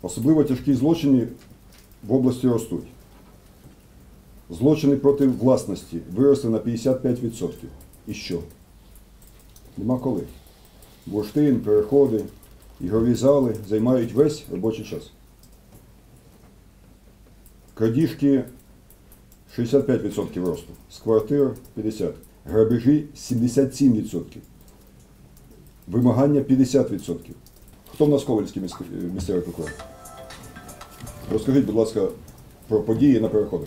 Особливо тяжкі злочини в області ростуть. Злочини проти власності виросли на 55%. І що? Нема коли. Бурштин, переходи, ігрові зали займають весь робочий час. Крадіжки 65% росту, з квартир 50%, грабежі 77%, вимагання 50%. Хто в нас ковальський місцевий прокурор? Розкажіть, будь ласка, про події на переходах.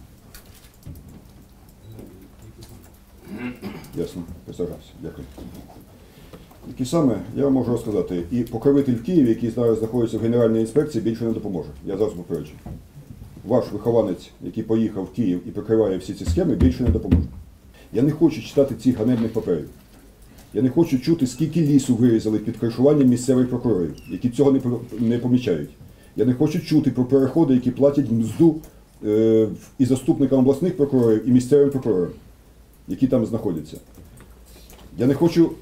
Ясно, присаджуюся. Дякую. Які саме, я вам можу розказати, і покровитель в Києві, який зараз знаходиться в Генеральній інспекції, більше не допоможе. Я зараз попереджу. Ваш вихованець, який поїхав в Київ і прикриває всі ці схеми, більше не допоможе. Я не хочу читати цих ганебних паперів. Я не хочу чути, скільки лісу вирізали під кришуванням місцевих прокурорів, які цього не помічають. Я не хочу чути про переходи, які платять мзду і заступникам обласних прокурорів, і місцевим прокурорам, які там знаходяться. Я не хочу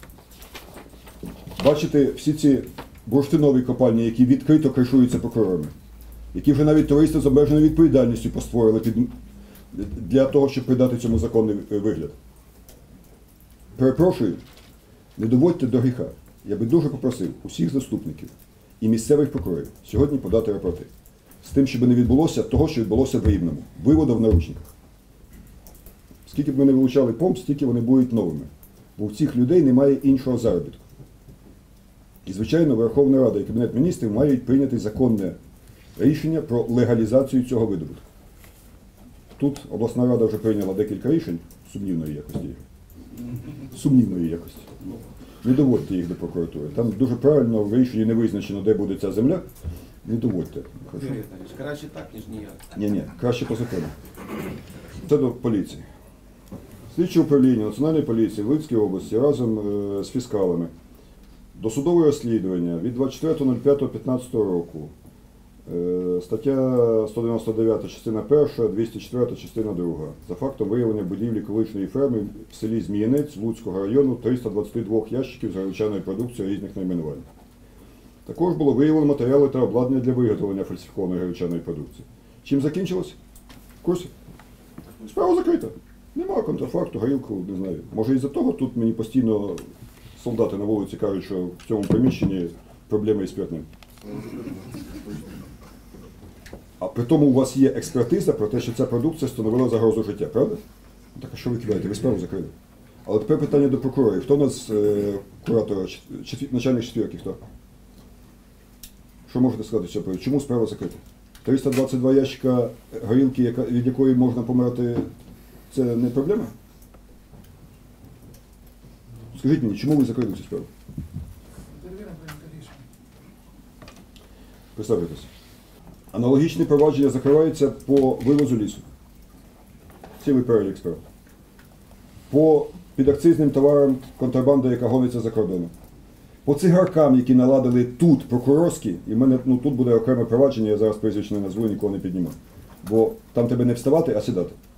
бачити всі ці бурштинові копальні, які відкрито кришуються прокурорами, які вже навіть товариство з обмеженою відповідальністю постворили для того, щоб придати цьому законний вигляд. Перепрошую, не доводьте до гріха. Я би дуже попросив усіх заступників і місцевих прокурорів сьогодні подати рапорти з тим, щоб не відбулося того, що відбулося в Рівному. Вивода в наручниках. Скільки б ми не вилучали помп, стільки вони будуть новими. Бо у цих людей немає іншого заробітку. І, звичайно, Верховна Рада і Кабінет Міністрів мають прийняти законне рішення про легалізацію цього видобутку. Тут обласна рада вже прийняла декілька рішень сумнівної якості. Сумнівної якості. Не доводьте їх до прокуратури. Там дуже правильно в рішенні не визначено, де буде ця земля. Не доводьте. Краще так, ніж ніяк. Ні, краще по закону. Це до поліції. Слідче управління Національної поліції в Львівській області разом з фіскалами досудове розслідування від 24.05.15 року. Стаття 199, частина 1, 204, частина 2. За фактом виявлення будівлі колишньої ферми в селі Зміїнець Луцького району 322 ящиків з гречаної продукції різних найменувань. Також було виявлено матеріали та обладнання для виготовлення фальсифікованої гречаної продукції. Чим закінчилось? В курсі? Справа закрита. Нема контрафакту, горілку, не знаю. Може із-за того тут мені постійно солдати на вулиці кажуть, що в цьому приміщенні проблеми із спиртним. А при тому у вас є експертиза про те, що ця продукція становила загрозу життя, правда? Так а що ви кидаєте? Ви справу закрили. Але тепер питання до прокурорів. Хто у нас куратор, начальник четвірки, хто? Що можете сказати з цього? Чому справа закрита? 322 ящика горілки, від якої можна померти, це не проблема? Скажіть мені, чому ви закрили цю справу? Представтесь. Аналогічні провадження закриваються по вивозу лісу. Цілий перелік справ. По підакцизним товарам контрабанда, яка гониться за кордоном. По цигаркам, які наладили тут прокурорські, і в мене тут буде окреме провадження, я зараз прізвище не назву, нікого не підніму. Бо там тебе не вставати, а сідати.